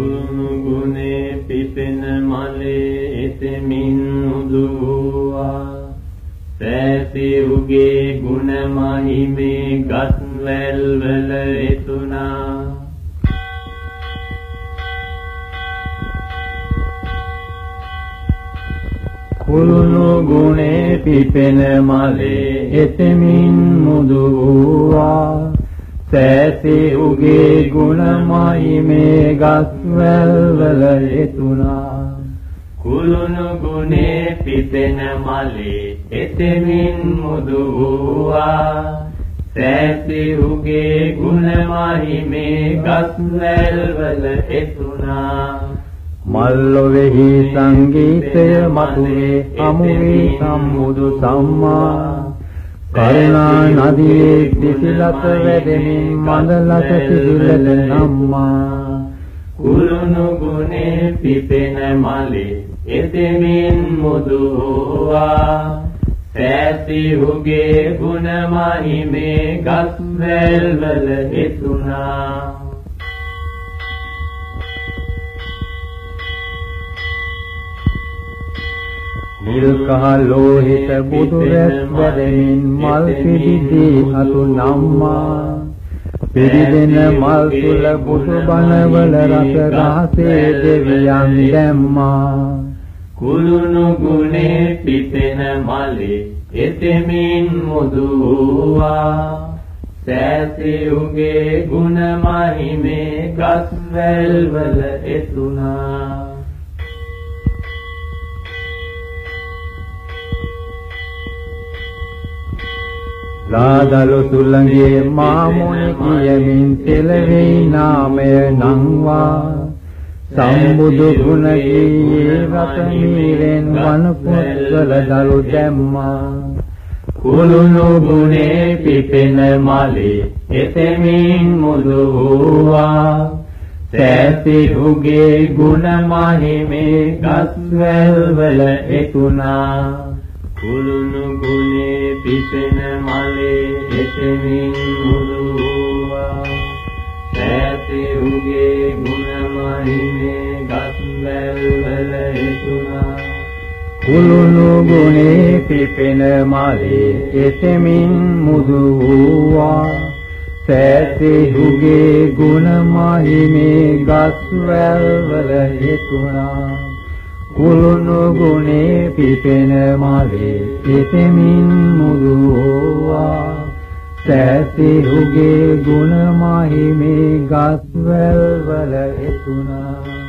කුළුණු ගුණේ පිපෙන මලේ එතෙමින් උදුවා සෑසියුගේ ගුණ මහිමේ ගත් වැල්වල එතුණා කුළුණු ගුණේ පිපෙන මලේ එතෙමින් මුදුවා සෑසියුගේ ගුණ මහිමේ ගත් වැල්වල එතුණා කුළුණු ගුණේ පිපෙන මලේ එතෙමින් මුදුවා සෑසියුගේ ගුණ මහිමේ ගත් වැල්වල එතුණා මල්ලොවෙහි සංගීතය මතුවේ අමුවේ සම්බුදු සම්මා කරුණා නදියේ සිසිලත වැදෙමින් මඳලත සිදුලත නම්මා කුළුණු ගුණේ පිපෙන මලේ එතෙමින් මුදුවා සෑසියුගේ ගුණ මහිමේ ගත් වැල්වල එතුණා නිල් කහ ලෝහිත බුදු රැස් වැදෙමින් මල් පිදිදී අතු නම්මා පිරිදෙන මල් තුල බුදු බණවල රස රහසේ දෙවියන් දැම්මා කුළුණු ගුණේ පිපෙන මලේ එතෙමින් මුදුවා සෑසියුගේ ගුණ මහිමේ ගත් වැල්වල එතුණා ලාදලු තුලඟේ මාමුනි කියමින් තෙලවේ නාමය නංවා සම්බුදු ගුණ කීයේ රත මීරෙන් වන පොත්වල දලු දැම්මා කුළුණු ගුණේ පිපෙන මලේ එතෙමින් මුදුවා සෑසියුගේ ගුණ මහිමේ ගත් වැල්වල එතුණා කුළුණු ගුණේ පිපෙන මලේ එතෙමින් මුදුවා සෑසියුගේ ගුණ මහිමේ ගත් වැල්වල එතුණා කුළුණු ගුණේ පිපෙන මලේ එතෙමින් මුදුවා සෑසියුගේ ගුණ මහිමේ ගත් වැල්වල එතුණා කුළුණු ගුණේ පිපෙන මලේ එතෙමින් මුදුවා සෑසියුගේ ගුණ මහිමේ ගත් වැල්වල එතුණා